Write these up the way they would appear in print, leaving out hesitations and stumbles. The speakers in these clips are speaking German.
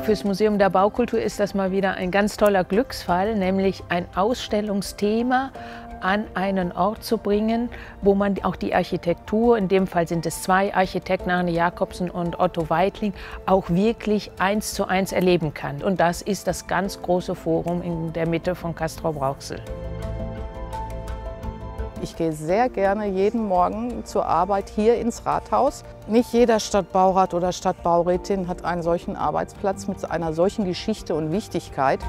Fürs Museum der Baukultur ist das mal wieder ein ganz toller Glücksfall, nämlich ein Ausstellungsthema an einen Ort zu bringen, wo man auch die Architektur, in dem Fall sind es zwei Architekten, Arne Jacobsen und Otto Weitling, auch wirklich 1:1 erleben kann. Und das ist das ganz große Forum in der Mitte von Castrop-Rauxel. Ich gehe sehr gerne jeden Morgen zur Arbeit hier ins Rathaus. Nicht jeder Stadtbaurat oder Stadtbaurätin hat einen solchen Arbeitsplatz mit einer solchen Geschichte und Wichtigkeit.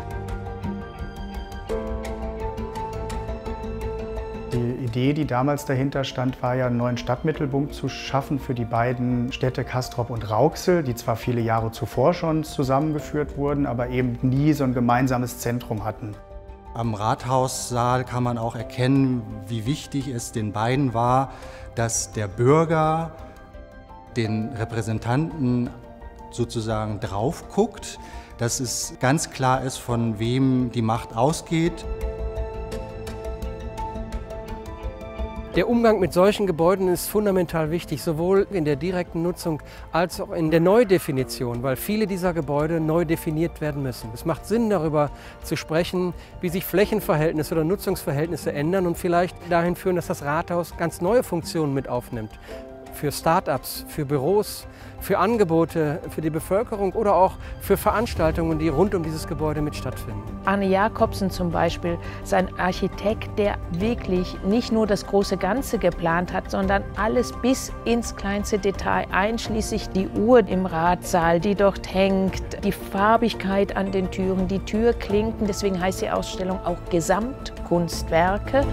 Die Idee, die damals dahinter stand, war ja, einen neuen Stadtmittelpunkt zu schaffen für die beiden Städte Castrop und Rauxel, die zwar viele Jahre zuvor schon zusammengeführt wurden, aber eben nie so ein gemeinsames Zentrum hatten. Am Rathaussaal kann man auch erkennen, wie wichtig es den beiden war, dass der Bürger den Repräsentanten sozusagen drauf guckt, dass es ganz klar ist, von wem die Macht ausgeht. Der Umgang mit solchen Gebäuden ist fundamental wichtig, sowohl in der direkten Nutzung als auch in der Neudefinition, weil viele dieser Gebäude neu definiert werden müssen. Es macht Sinn, darüber zu sprechen, wie sich Flächenverhältnisse oder Nutzungsverhältnisse ändern und vielleicht dahin führen, dass das Rathaus ganz neue Funktionen mit aufnimmt. Für Start-ups, für Büros, für Angebote, für die Bevölkerung oder auch für Veranstaltungen, die rund um dieses Gebäude mit stattfinden. Arne Jacobsen zum Beispiel ist ein Architekt, der wirklich nicht nur das große Ganze geplant hat, sondern alles bis ins kleinste Detail, einschließlich die Uhr im Ratssaal, die dort hängt, die Farbigkeit an den Türen, die Türklinken. Deswegen heißt die Ausstellung auch Gesamtkunstwerke.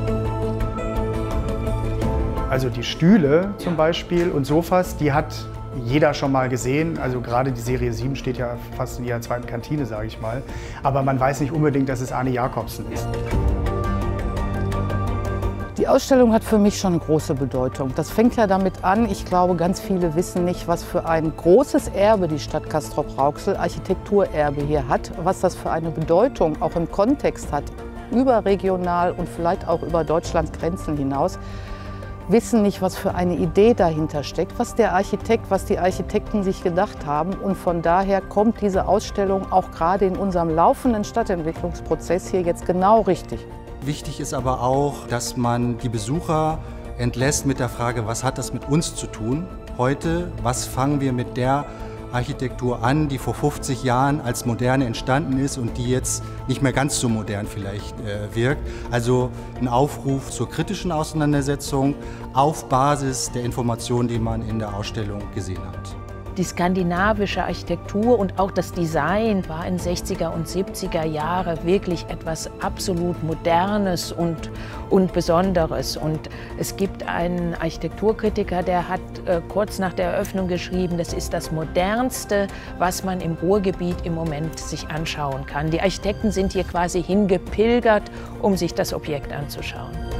Also die Stühle zum Beispiel und Sofas, die hat jeder schon mal gesehen. Also gerade die Serie 7 steht ja fast in jeder zweiten Kantine, sage ich mal. Aber man weiß nicht unbedingt, dass es Arne Jacobsen ist. Die Ausstellung hat für mich schon eine große Bedeutung. Das fängt ja damit an, ich glaube, ganz viele wissen nicht, was für ein großes Erbe die Stadt Castrop-Rauxel, Architekturerbe hier hat, was das für eine Bedeutung auch im Kontext hat, überregional und vielleicht auch über Deutschlands Grenzen hinaus. Wissen nicht, was für eine Idee dahinter steckt, was der Architekt, was die Architekten sich gedacht haben. Und von daher kommt diese Ausstellung auch gerade in unserem laufenden Stadtentwicklungsprozess hier jetzt genau richtig. Wichtig ist aber auch, dass man die Besucher entlässt mit der Frage, was hat das mit uns zu tun heute? Was fangen wir mit der Architektur an, die vor 50 Jahren als moderne entstanden ist und die jetzt nicht mehr ganz so modern vielleicht wirkt. Also ein Aufruf zur kritischen Auseinandersetzung auf Basis der Informationen, die man in der Ausstellung gesehen hat. Die skandinavische Architektur und auch das Design war in 60er und 70er Jahre wirklich etwas absolut Modernes und Besonderes. Und es gibt einen Architekturkritiker, der hat kurz nach der Eröffnung geschrieben, das ist das Modernste, was man im Ruhrgebiet im Moment sich anschauen kann. Die Architekten sind hier quasi hingepilgert, um sich das Objekt anzuschauen.